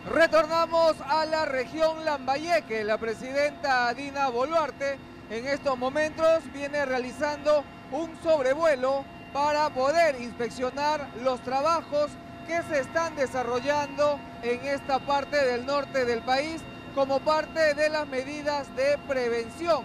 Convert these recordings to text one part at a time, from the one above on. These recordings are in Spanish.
Retornamos a la región Lambayeque. La presidenta Dina Boluarte en estos momentos viene realizando un sobrevuelo para poder inspeccionar los trabajos que se están desarrollando en esta parte del norte del país como parte de las medidas de prevención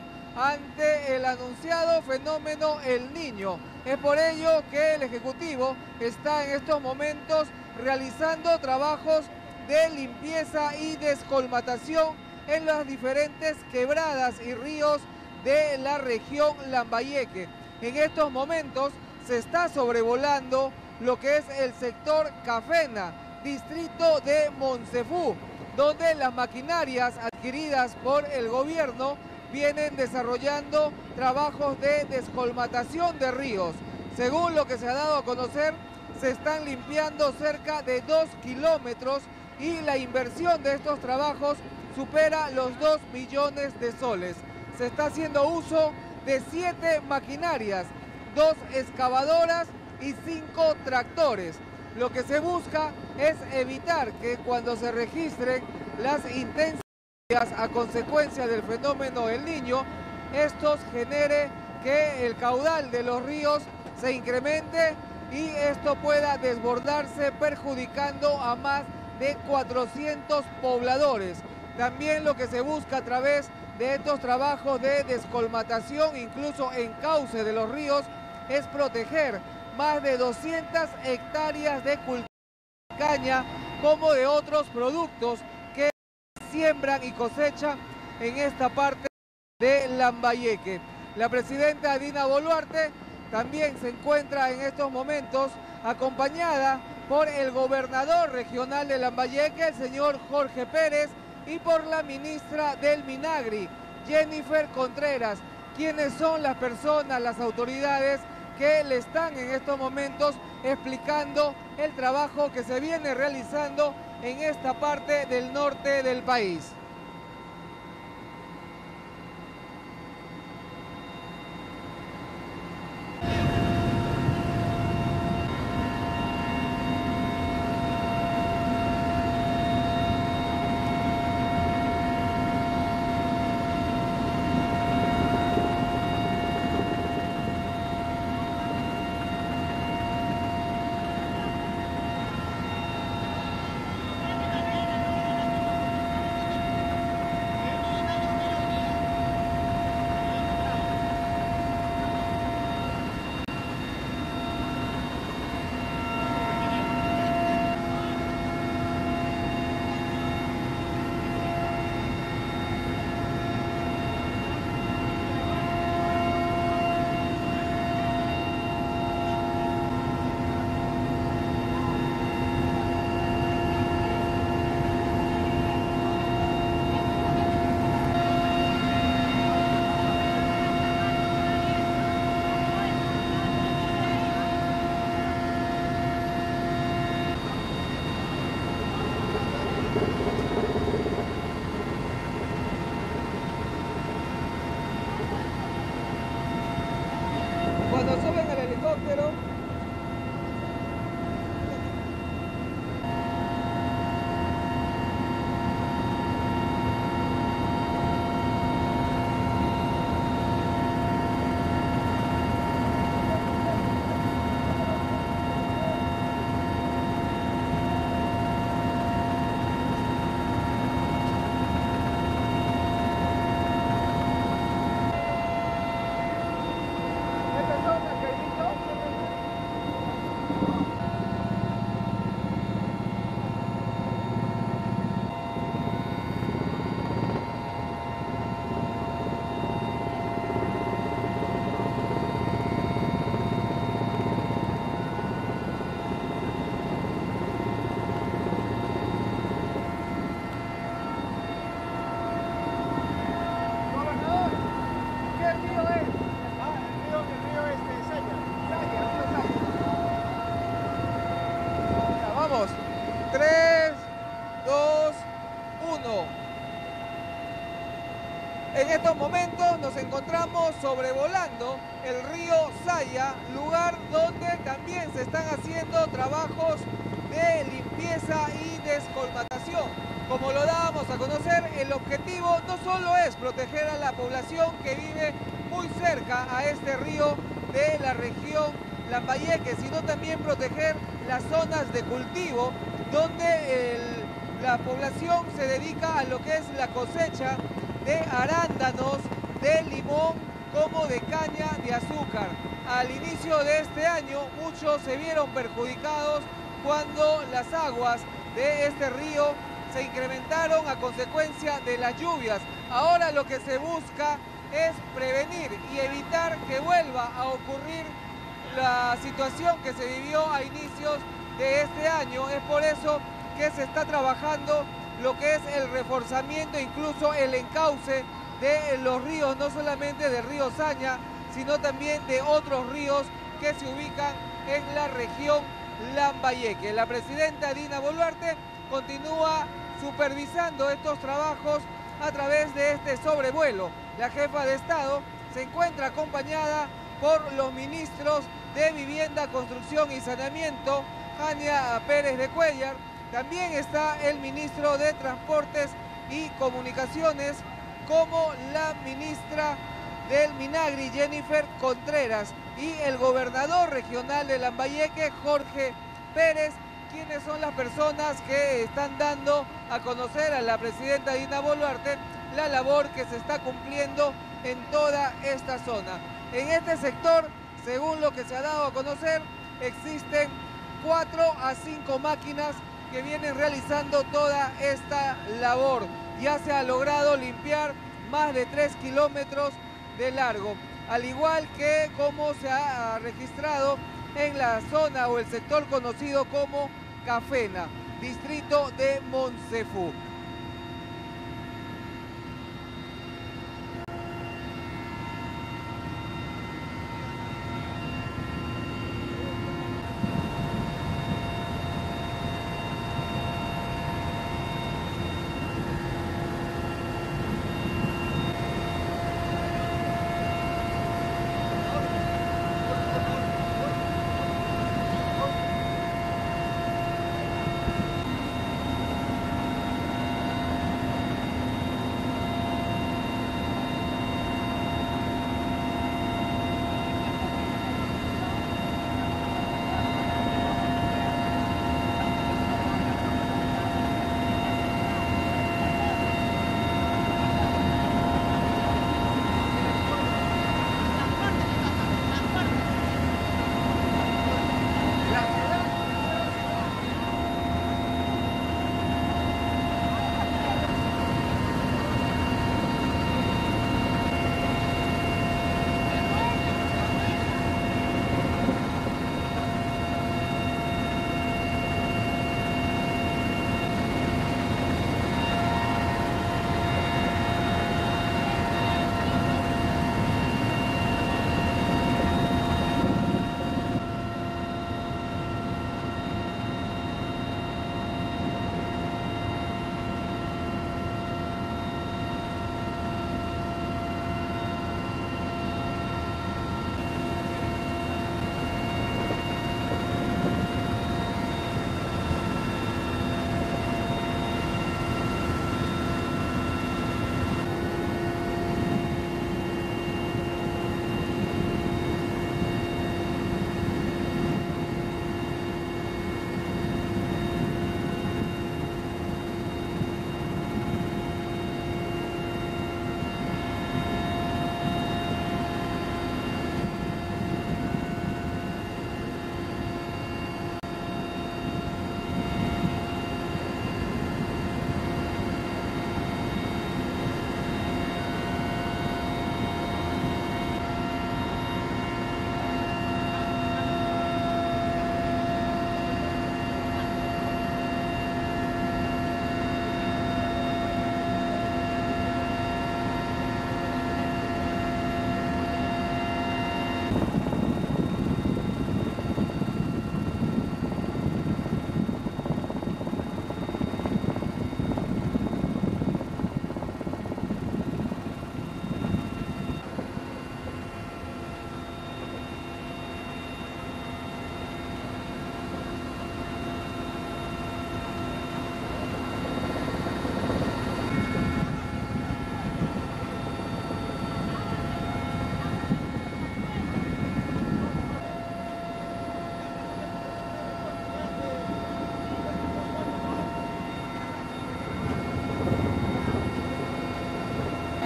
ante el anunciado fenómeno El Niño. Es por ello que el Ejecutivo está en estos momentos realizando trabajos de limpieza y descolmatación en las diferentes quebradas y ríos de la región Lambayeque. En estos momentos se está sobrevolando lo que es el sector Cafena, distrito de Moncefú, donde las maquinarias adquiridas por el gobierno vienen desarrollando trabajos de descolmatación de ríos. Según lo que se ha dado a conocer, se están limpiando cerca de 2 kilómetros y la inversión de estos trabajos supera los 2 millones de soles. Se está haciendo uso de 7 maquinarias, 2 excavadoras y 5 tractores. Lo que se busca es evitar que cuando se registren las intensas a consecuencia del fenómeno El Niño, estos genere que el caudal de los ríos se incremente y esto pueda desbordarse perjudicando a más de 400 pobladores. También lo que se busca a través de estos trabajos de descolmatación, incluso en cauce de los ríos, es proteger más de 200 hectáreas de cultivo de caña como de otros productos que siembran y cosechan en esta parte de Lambayeque. La presidenta Dina Boluarte también se encuentra en estos momentos acompañada por el gobernador regional de Lambayeque, el señor Jorge Pérez, y por la ministra del Minagri, Jennifer Contreras, quienes son las personas, las autoridades que le están en estos momentos explicando el trabajo que se viene realizando en esta parte del norte del país. Cuando suben al helicóptero, vamos, 3, 2, 1. En estos momentos nos encontramos sobrevolando el río Saya, lugar donde también se están haciendo trabajos de limpieza y descolmatación. Como lo dábamos a conocer, el objetivo no solo es proteger a la población que vive muy cerca a este río de la región Lambayeque, sino también proteger las zonas de cultivo donde la población se dedica a lo que es la cosecha de arándanos, de limón, como de caña de azúcar. Al inicio de este año, muchos se vieron perjudicados cuando las aguas de este río se incrementaron a consecuencia de las lluvias. Ahora lo que se busca es prevenir y evitar que vuelva a ocurrir la situación que se vivió a inicios de este año. Es por eso que se está trabajando lo que es el reforzamiento, incluso el encauce de los ríos, no solamente del río Saña, sino también de otros ríos que se ubican en la región Lambayeque. La presidenta Dina Boluarte continúa supervisando estos trabajos a través de este sobrevuelo. La jefa de Estado se encuentra acompañada por los ministros de Vivienda, Construcción y Saneamiento, Jania Pérez de Cuéllar. También está el ministro de Transportes y Comunicaciones, como la ministra del Minagri, Jennifer Contreras, y el gobernador regional de Lambayeque, Jorge Pérez, quienes son las personas que están dando a conocer a la presidenta Dina Boluarte la labor que se está cumpliendo en toda esta zona. En este sector, según lo que se ha dado a conocer, existen 4 a 5 máquinas que vienen realizando toda esta labor. Ya se ha logrado limpiar más de 3 kilómetros de largo, al igual que como se ha registrado en la zona o el sector conocido como Cafena, distrito de Montsefú.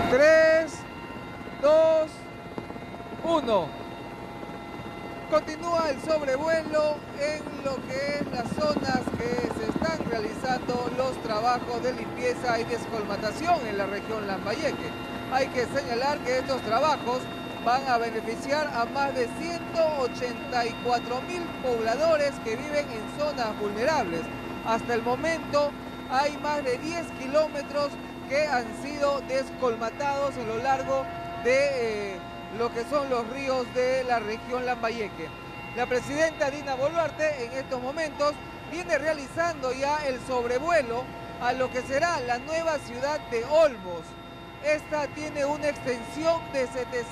3, 2, 1. Continúa el sobrevuelo en lo que es las zonas que se están realizando los trabajos de limpieza y descolmatación en la región Lambayeque. Hay que señalar que estos trabajos van a beneficiar a más de 184.000 pobladores que viven en zonas vulnerables. Hasta el momento hay más de 10 kilómetros que han sido descolmatados a lo largo de lo que son los ríos de la región Lambayeque. La presidenta Dina Boluarte en estos momentos viene realizando ya el sobrevuelo a lo que será la nueva ciudad de Olmos. Esta tiene una extensión de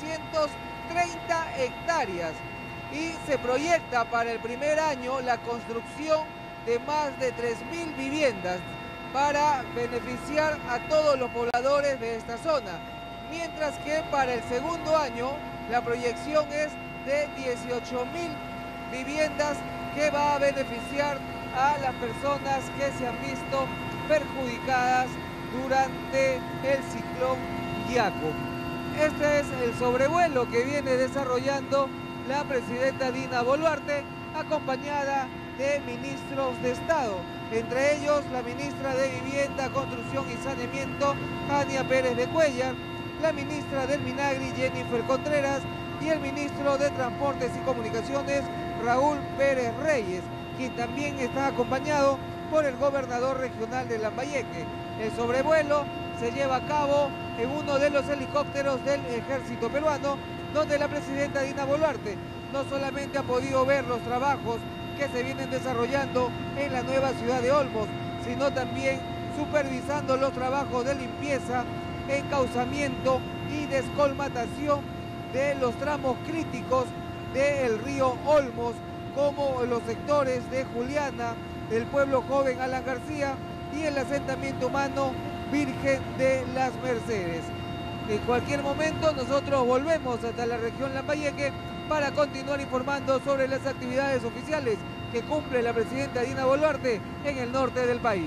730 hectáreas y se proyecta para el primer año la construcción de más de 3.000 viviendas para beneficiar a todos los pobladores de esta zona. Mientras que para el segundo año la proyección es de 18.000 viviendas que va a beneficiar a las personas que se han visto perjudicadas durante el ciclón Yaku. Este es el sobrevuelo que viene desarrollando la presidenta Dina Boluarte, acompañada de ministros de Estado, entre ellos la ministra de Vivienda, Construcción y Saneamiento, Ania Pérez de Cuellar, la ministra del Minagri, Jennifer Contreras, y el ministro de Transportes y Comunicaciones, Raúl Pérez Reyes, quien también está acompañado por el gobernador regional de Lambayeque. El sobrevuelo se lleva a cabo en uno de los helicópteros del ejército peruano, donde la presidenta Dina Boluarte no solamente ha podido ver los trabajos que se vienen desarrollando en la nueva ciudad de Olmos, sino también supervisando los trabajos de limpieza, encauzamiento y descolmatación de los tramos críticos del río Olmos, como los sectores de Juliana, del pueblo joven Alan García y el asentamiento humano Virgen de las Mercedes. En cualquier momento nosotros volvemos hasta la región Lambayeque para continuar informando sobre las actividades oficiales que cumple la presidenta Dina Boluarte en el norte del país.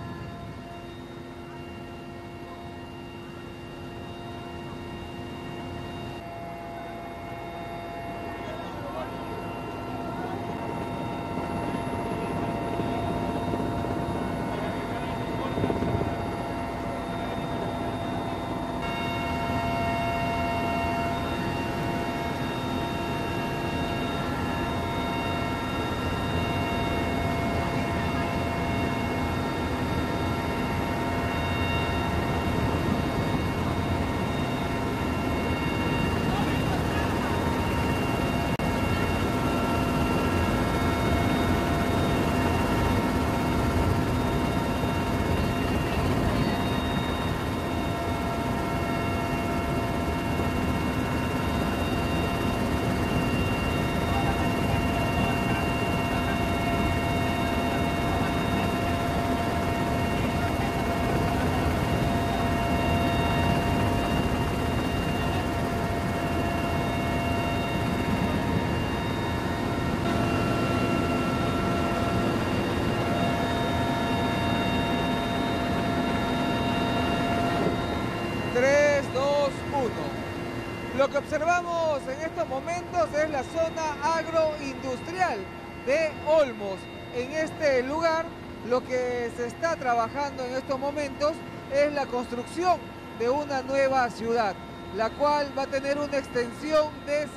Lo que observamos en estos momentos es la zona agroindustrial de Olmos. En este lugar lo que se está trabajando en estos momentos es la construcción de una nueva ciudad, la cual va a tener una extensión de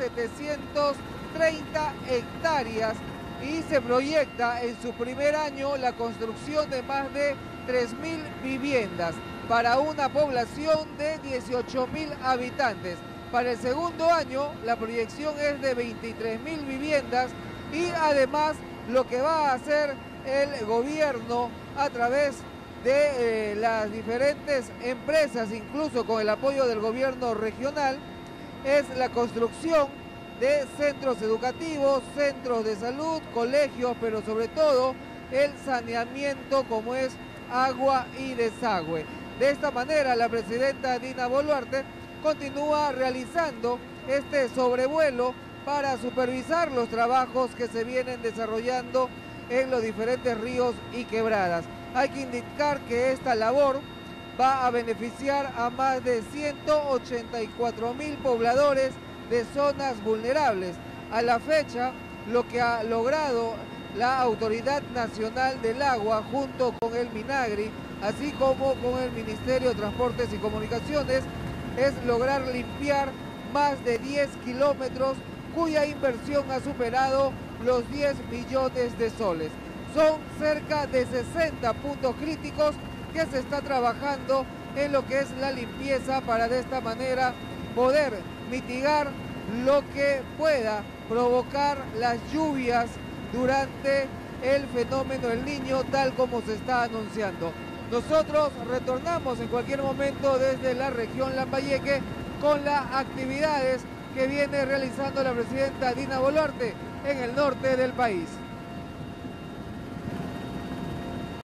730 hectáreas y se proyecta en su primer año la construcción de más de 3.000 viviendas para una población de 18.000 habitantes. Para el segundo año la proyección es de 23.000 viviendas y además lo que va a hacer el gobierno a través de las diferentes empresas, incluso con el apoyo del gobierno regional, es la construcción de centros educativos, centros de salud, colegios, pero sobre todo el saneamiento como es agua y desagüe. De esta manera la presidenta Dina Boluarte continúa realizando este sobrevuelo para supervisar los trabajos que se vienen desarrollando en los diferentes ríos y quebradas. Hay que indicar que esta labor va a beneficiar a más de 184.000 pobladores de zonas vulnerables. A la fecha, lo que ha logrado la Autoridad Nacional del Agua junto con el Minagri, así como con el Ministerio de Transportes y Comunicaciones, es lograr limpiar más de 10 kilómetros cuya inversión ha superado los 10 millones de soles. Son cerca de 60 puntos críticos que se está trabajando en lo que es la limpieza para de esta manera poder mitigar lo que pueda provocar las lluvias durante el fenómeno El Niño, tal como se está anunciando. Nosotros retornamos en cualquier momento desde la región Lambayeque con las actividades que viene realizando la presidenta Dina Boluarte en el norte del país.